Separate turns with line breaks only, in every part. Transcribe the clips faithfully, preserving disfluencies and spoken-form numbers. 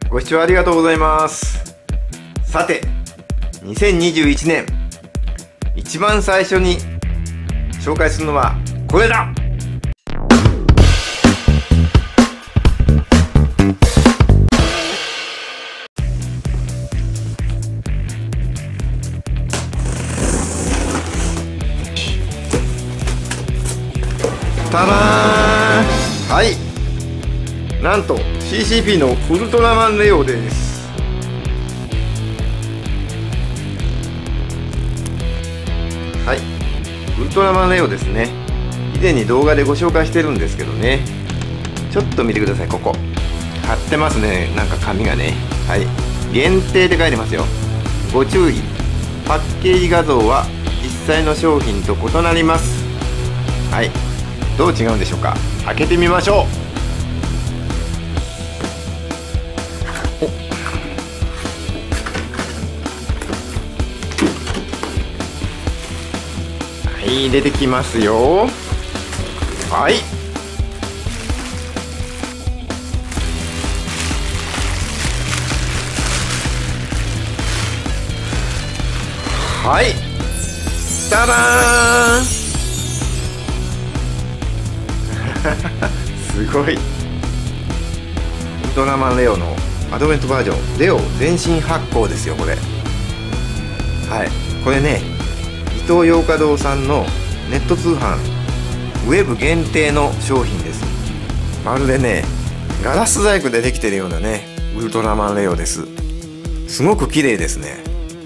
ご視聴ありがとうございます。さて、にせんにじゅういちねん一番最初に紹介するのはこれだ。たらーん、はい、なんと シーシーピー のウルトラマンレオです。はい、ウルトラマンレオですね。以前に動画でご紹介してるんですけどね、ちょっと見てください。ここ貼ってますね、なんか紙がね。はい、限定って書いてますよ。ご注意、パッケージ画像は実際の商品と異なります。はい、どう違うんでしょうか。開けてみましょう。はい、出てきますよ。はい、はい、たらーんすごい。ウルトラマンレオのアドベントバージョン、レオ全身発光ですよ、これ。はい、これね、イトーヨーカドーさんのネット通販ウェブ限定の商品です。まるでね、ガラス細工でできてるようなね、ウルトラマンレオです。すごく綺麗ですね。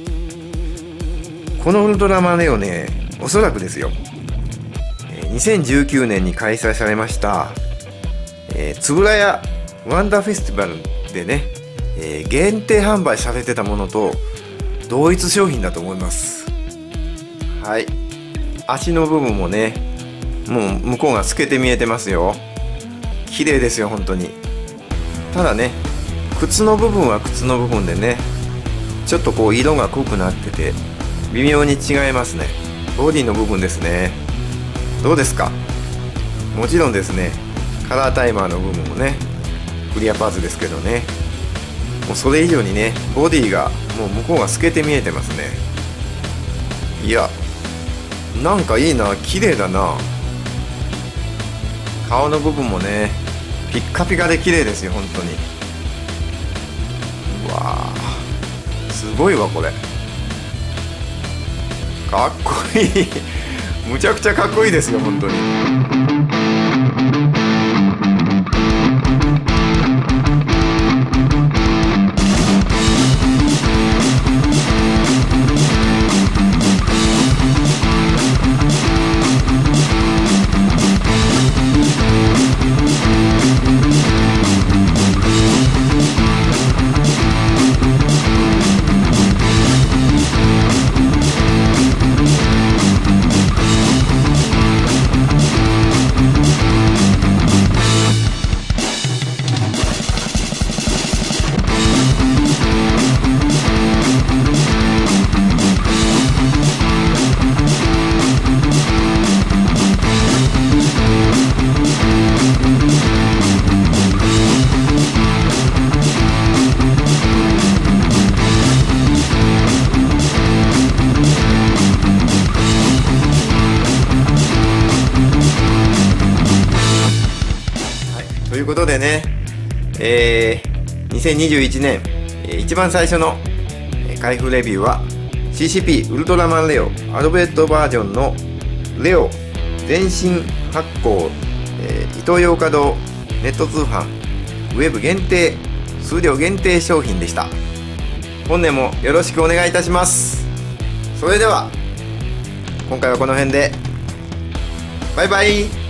このウルトラマンレオね、おそらくですよ、にせんじゅうきゅうねんに開催されましたえー、つぶらやワンダーフェスティバルでね、えー、限定販売されてたものと同一商品だと思います。はい、足の部分もね、もう向こうが透けて見えてますよ。綺麗ですよ、本当に。ただね、靴の部分は靴の部分でね、ちょっとこう色が濃くなってて微妙に違いますね。ボディの部分ですね。どうですか。もちろんですね、カラータイマーの部分もね、クリアパーツですけどね、もうそれ以上にね、ボディがもう向こうが透けて見えてますね。いや、なんかいいな、綺麗だな。顔の部分もね、ピッカピカで綺麗ですよ、本当に。うわー、すごいわ、これ。かっこいいむちゃくちゃかっこいいですよ、本当に。ということでね、えー、にせんにじゅういちねん、えー、一番最初の開封レビューは シーシーピー ウルトラマンレオアドベントバージョンのレオ全身発光、えー、イトーヨーカドーネット通販ウェブ限定数量限定商品でした。本年もよろしくお願いいたします。それでは今回はこの辺でバイバイ。